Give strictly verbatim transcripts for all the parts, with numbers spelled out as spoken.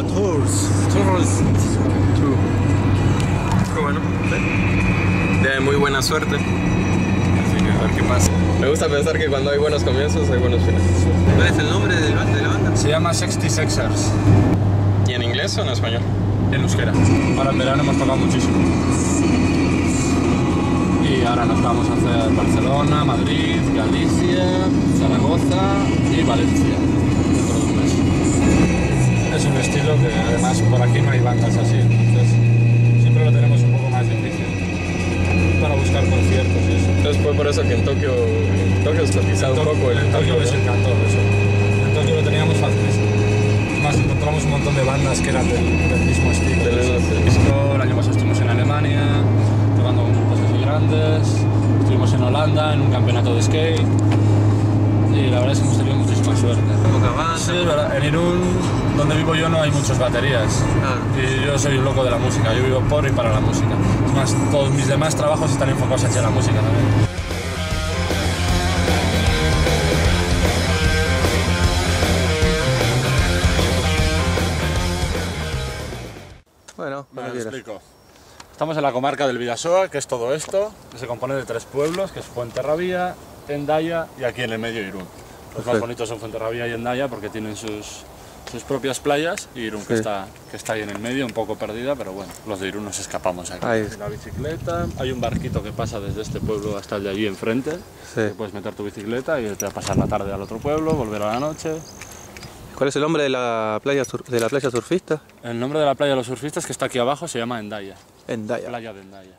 uh, tours. Tours. Pero bueno, sí. De muy buena suerte. Así que a ver qué pasa. Me gusta pensar que cuando hay buenos comienzos hay buenos finales. ¿Cuál es el nombre de la, de la banda? Se llama sesenta Sexers. ¿Y en inglés o en español? En euskera. Ahora en verano hemos tocado muchísimo. Y ahora nos vamos a hacer Barcelona, Madrid, Galicia, Zaragoza y Valencia dentro de un mes. Es un estilo que además por aquí no hay bandas así, entonces siempre lo tenemos un poco más difícil para buscar conciertos y eso. Entonces fue por eso que en Tokio, en Tokio es cotizado un poco el En Tokio les encantó eso. En Tokio lo teníamos facilísimo. Además encontramos un montón de bandas que eran del, del mismo estilo. Del mismo estilo. Disco, el año pasado estuvimos en Alemania, tocando con grupos así grandes, estuvimos en Holanda en un campeonato de skate y la verdad es que hemos tenido muchísima suerte. Poca banda. Sí, es verdad. En Irún, donde vivo yo, no hay muchas baterías. Ah. Y yo soy un loco de la música, yo vivo por y para la música. Es más, todos mis demás trabajos están enfocados hacia la música también. Bueno, Me como lo quieras. explico. Estamos en la comarca del Bidasoa, que es todo esto, que se compone de tres pueblos, que es Fuenterrabía, Hendaya y aquí en el medio Irún. Los más Perfecto. bonitos son Fuenterrabía y Hendaya porque tienen sus, sus propias playas y Irún que, Sí. está, que está ahí en el medio, un poco perdida, pero bueno, los de Irún nos escapamos aquí. Ahí. La bicicleta, hay un barquito que pasa desde este pueblo hasta el de allí enfrente, Sí. que puedes meter tu bicicleta y te va a pasar la tarde al otro pueblo, volver a la noche. ¿Cuál es el nombre de la playa sur- de la playa surfista? El nombre de la playa de los surfistas que está aquí abajo se llama Hendaya, Hendaya. playa de Hendaya.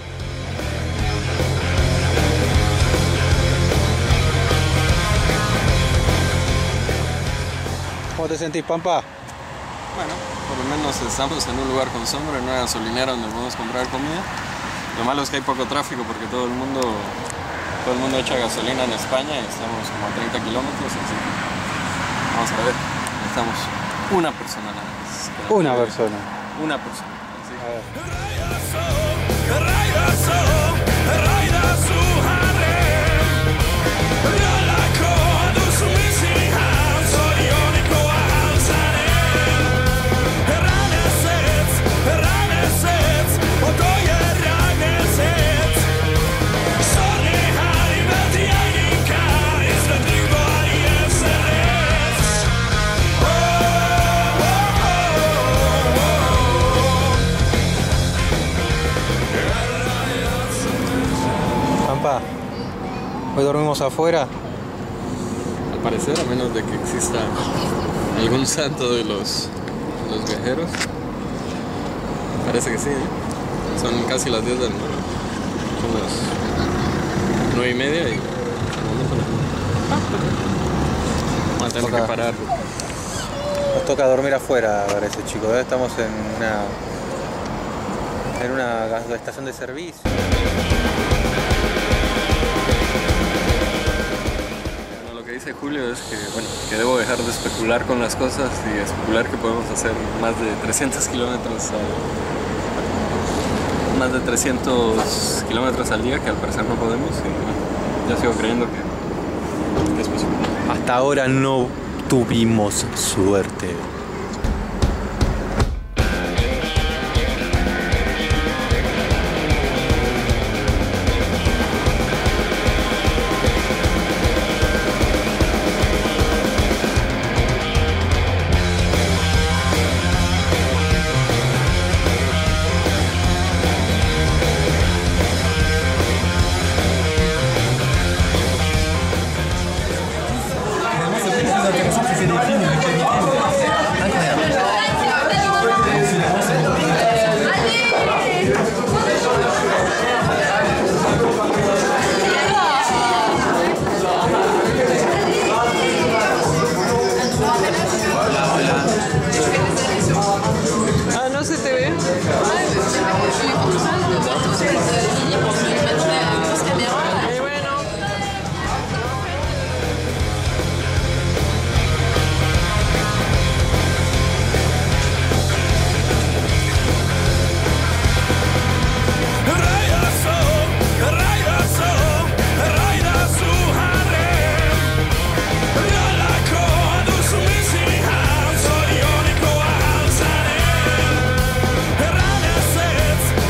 ¿Cómo te sentís, Pampa? Bueno, por lo menos estamos en un lugar con sombra, en una gasolinera donde podemos comprar comida. Lo malo es que hay poco tráfico porque todo el mundo, todo el mundo echa gasolina en España y estamos como a treinta kilómetros, así que vamos a ver. Estamos una persona nada más. Una persona. Una persona. Así. Pampa, hoy dormimos afuera. Al parecer, a menos de que exista algún santo de los, los viajeros, parece que sí, ¿eh? Son casi las diez de la noche. Son las nueve y media y vamos a tener que Toca. parar. Nos toca dormir afuera, parece, chicos. ¿eh? Estamos en una en una gas- estación de servicio. Bueno, lo que dice Julio es que, bueno, que debo dejar de especular con las cosas y especular que podemos hacer más de trescientos kilómetros al, más de trescientos kilómetros al día, que al parecer no podemos, y bueno, yo sigo creyendo que, que es posible. Hasta ahora no tuvimos suerte. Además, el hecho de que nosotros se definen, que definen.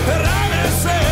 Errare